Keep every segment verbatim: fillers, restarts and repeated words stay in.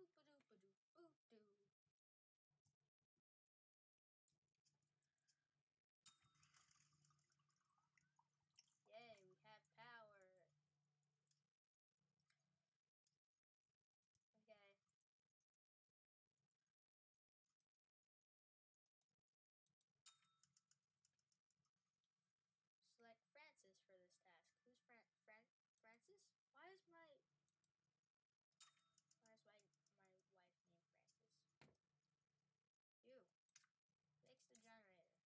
Boop-a-doop-a-doop-boo-doo. Yay, we have power. Okay. Select Francis for this task. Who's Fran Fran Francis? Why is my why is my my wife named Francis? You. Fix the generator.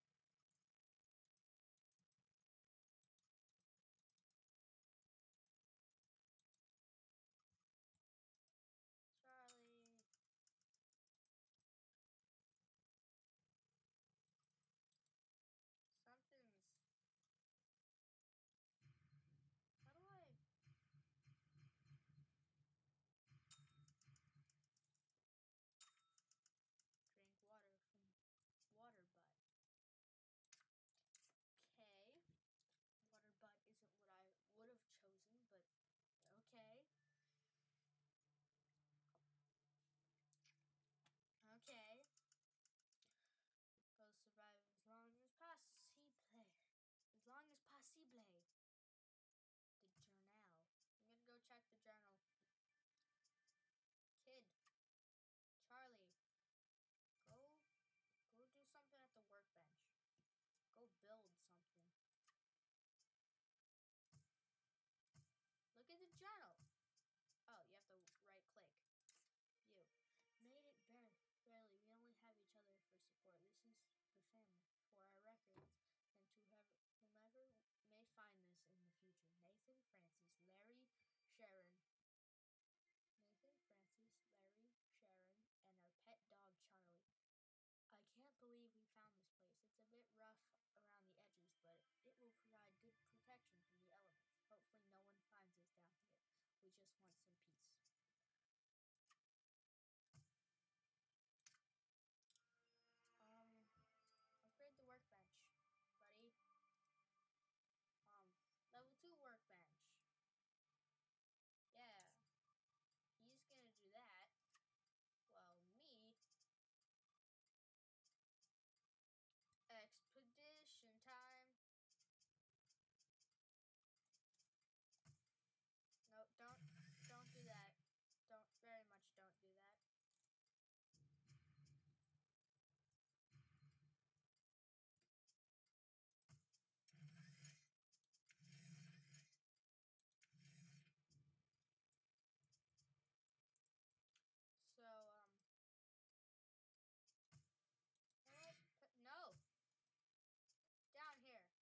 Charlie. Something's. How do I? Drink water from water butt. Okay. Water butt isn't what I would have chosen, but okay. Okay. Go survive as long as possible. As long as possible. The journal. I'm gonna go check the journal. Kid. Charlie. Go go do something at the workbench. Go build something. Look at the journal. Oh, you have to right click. You. Made it bare barely. We only have each other for support. This is the family. For our records and to whoever, whomever may find this in the future. Nathan, Francis, Larry, Sharon. Nathan, Francis, Larry, Sharon, and our pet dog, Charlie. I can't believe we found this place. It's a bit rough around the edges, but it will provide good protection from the elements. Hopefully no one finds us down here. We just want some peace. Um, upgrade the workbench, buddy. Um, level two workbench. Yeah. He's gonna do that. Well, me. Expedition time. No, don't, don't do that. Don't, very much don't do that. So, um, what? No! Down here.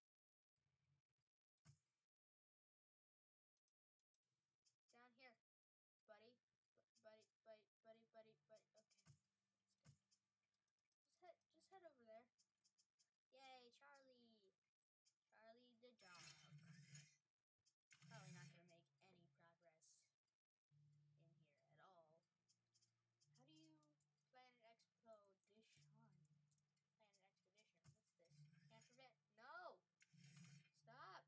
Down here. Buddy. B buddy, buddy, buddy, buddy, buddy. Okay. Just head, just head over there. Yay, Charlie. Charlie the dog. Probably not gonna make any progress in here at all. How do you plan an expedition? Plan an expedition. What's this? Can't prevent. No! Stop!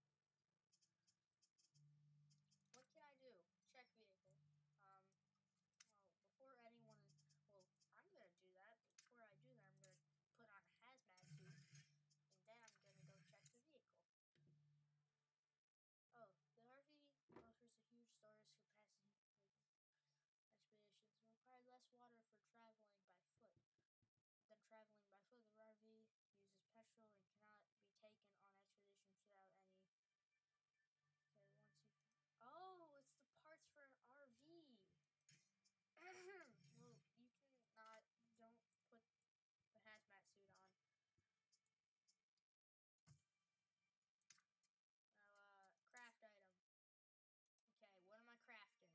What can I do? Check vehicle. Um, well, before anyone, well, I'm gonna do that. Before I do that, I'm gonna put on a hazmat suit, and then I'm gonna go check the vehicle. Oh, the R V offers a huge storage capacity. Expeditions require less water for traveling by foot than traveling by foot. The R V uses petrol and cannot be taken on expeditions without any. Okay, once you. Oh, it's the parts for an R V. Well, you can not. Don't put the hazmat suit on. Now, uh, craft item. Okay, what am I crafting?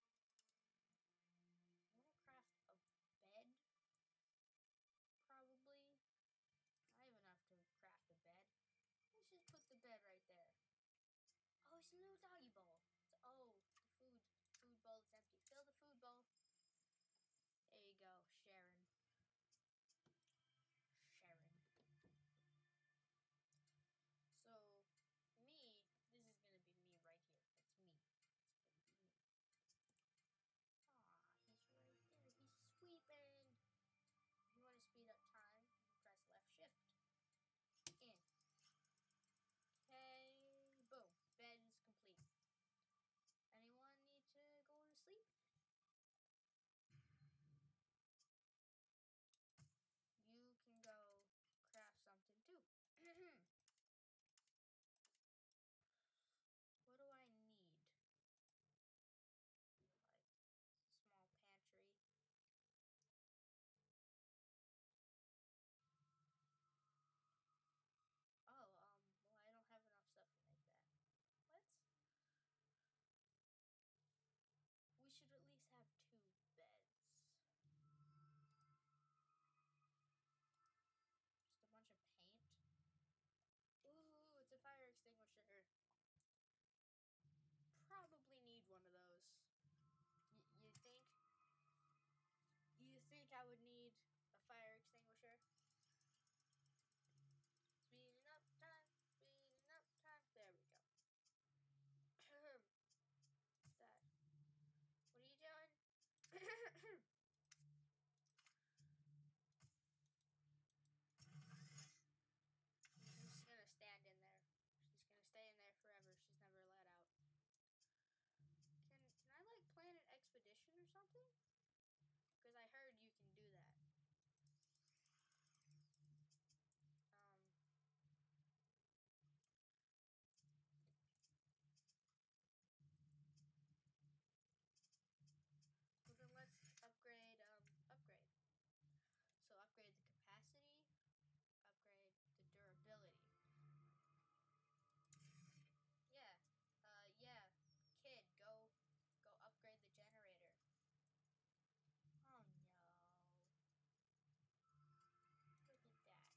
I want to craft a bed. Probably. I have enough to craft a bed. Let's just put the bed right there. Oh, it's a little doggy bowl. It's, oh, the food food bowl is empty. Fill the food bowl. There you go, Sharon. Sharon. So, me, this is gonna be me right here. It's me. It's gonna be me. Aw, he's I would need a fire extinguisher. Speeding up time, speeding up time. There we go. What's that? What are you doing? She's just gonna stand in there. She's gonna stay in there forever. She's never let out. Can can I like plan an expedition or something? Because I heard you can do that. Um. Well then let's upgrade. Um. Upgrade. So upgrade the capacity. Upgrade the durability. Yeah. Uh. Yeah. Kid, go. Go upgrade the generator. Oh no. Look at that.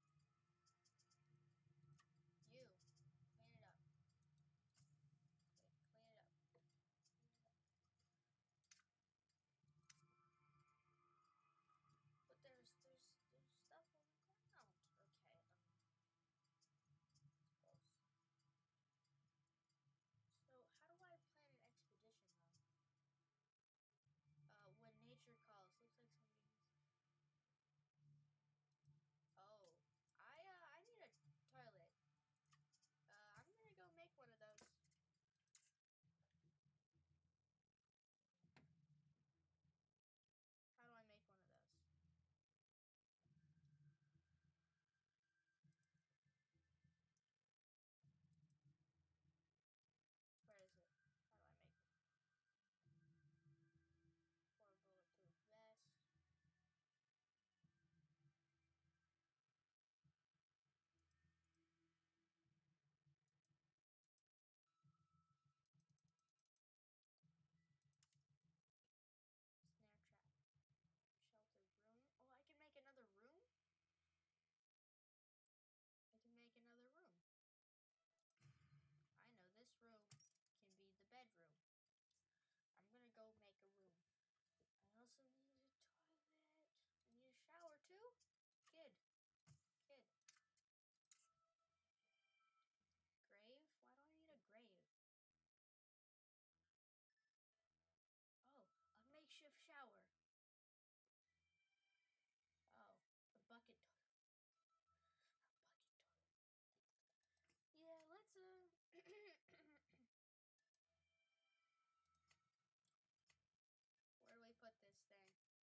You. Clean it up. Clean, clean it up. Clean it up. But there's there's there's stuff on the ground. Okay. Um. Gross. So how do I plan an expedition though? Uh, when nature calls. Looks like somebody's. Oh, I uh I need a toilet. Uh, I'm gonna go make one of those. How do I make one of those? Where is it? How do I make it? Four bulletproof vest. Snare trap. Sheltered room. Oh, I can make another room? I can make another room. I know this room can be the bedroom. I'm gonna go make a room. I also need a toilet. I need a shower too? Kid. Kid. Grave? Why do I need a grave? Oh, a makeshift shower. Oh, a bucket toilet. A bucket toilet. Yeah, let's uh where do we put this thing?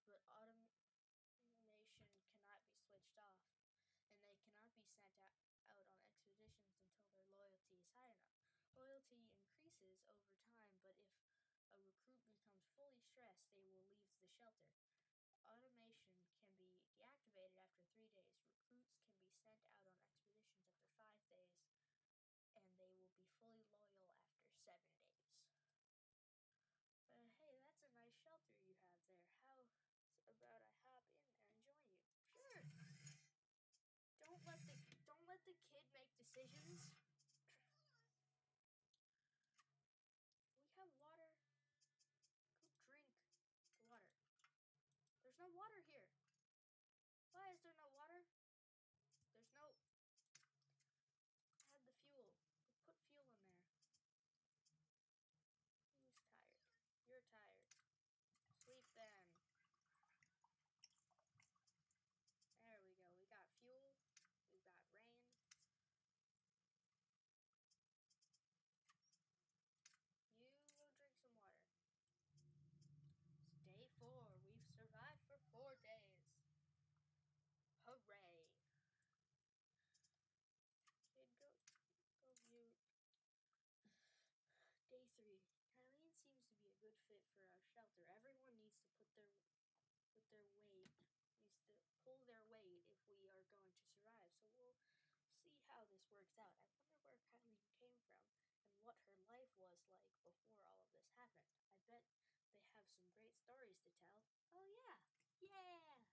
but automation cannot be switched off, and they cannot be sent out, out on expeditions until their loyalty is high enough. Loyalty increases over time, but if a recruit becomes fully stressed, they will leave the shelter. Automation can be deactivated after three days. Recruits can be sent out on expeditions after five days, and they will be fully loyal after seven days. Uh, hey, that's a nice shelter you have there. How about I hop in there and join you? Sure. Don't let the don't let the kid make decisions. We have water. Go drink the water. There's no water here. Why is there no water? There's no... Add the fuel. Put fuel in there. Who's tired? You're tired. Sleep then. There we go. We got fuel. We've got rain. You go drink some water. It's day four. We've survived for four days. Hooray. Kid, go, go view. Day three. Kylene seems to be a good fit for our shelter. Everyone needs to put their put their weight needs to pull their weight if we are going to survive. So we'll see how this works out. I wonder where Kylene came from and what her life was like before all of this happened. I bet they have some great stories to tell. Oh yeah. Yeah.